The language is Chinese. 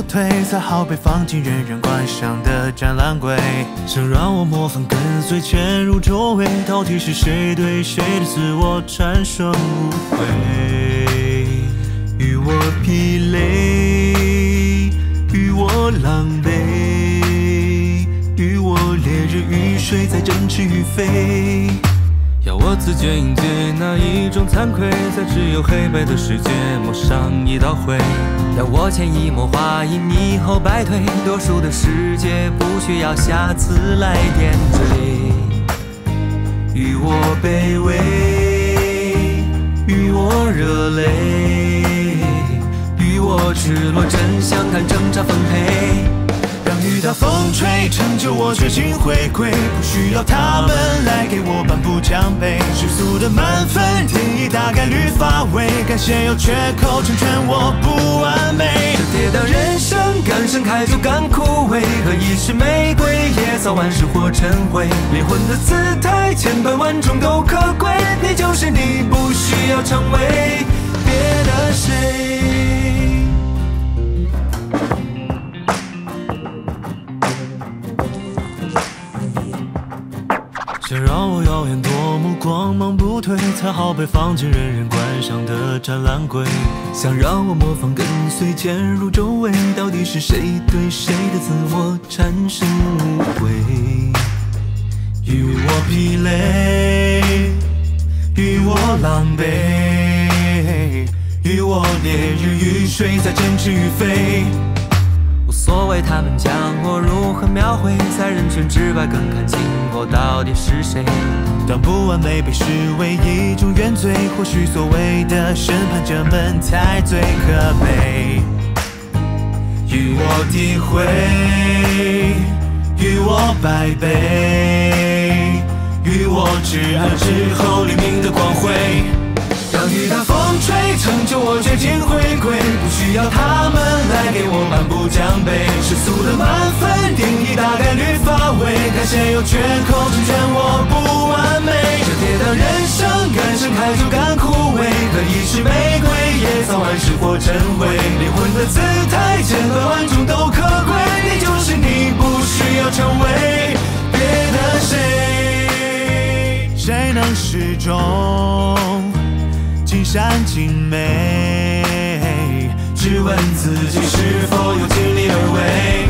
退，才好被放进人人观赏的展览柜。想让我模仿跟随潜入周围，到底是谁对谁的自我产生误会？与我疲累，与我狼狈，与我烈日与水在争执与非。 要我自觉应对那一种惭愧，在只有黑白的世界抹上一道灰。要我潜移默化，因你后败退，多数的世界不需要瑕疵来点缀。与我卑微，与我热泪，与我赤裸真相看挣扎分配。 让雨打风吹，成就我绝境回归，不需要他们来给我颁布奖杯。世俗的满分定义大概率发威，感谢有缺口成全我不完美。 这跌宕人生，感盛开就感枯萎，何以是玫瑰，也早晚是火成灰。灵魂的姿态，千百万种都可贵，你就是你，不需要成为别的谁。 想让我耀眼夺目，光芒不退，才好被放进人人观赏的展览柜。想让我模仿跟随潜入周围，到底是谁对谁的自我产生误会？与我疲累，与我狼狈，与我烈日与水在争执与非。 无所谓他们将我如何描绘，在人群之外更看清我到底是谁。 当不完美被视为一种原罪，或许所谓的审判者们才最可悲。与我诋毁，与我败北，与我至暗之后黎明的光辉。 让雨打风吹，成就我绝境回归，不需要他们来给我颁布奖杯。世俗的满分定义大概率发威，感谢有缺口成全我不完美。这跌宕人生，感盛开就感枯萎，可以是玫瑰，也早晚是火成灰。灵魂的姿态，千百万种都可贵，你就是你，不需要成为别的谁。谁能始终？ 尽善尽美，只问自己是否有尽力而为。